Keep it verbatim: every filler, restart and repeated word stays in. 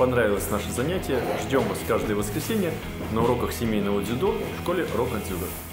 понравилось наше занятие, ждем вас каждое воскресенье на уроках семейного дзюдо в школе Рок от Дзюдо.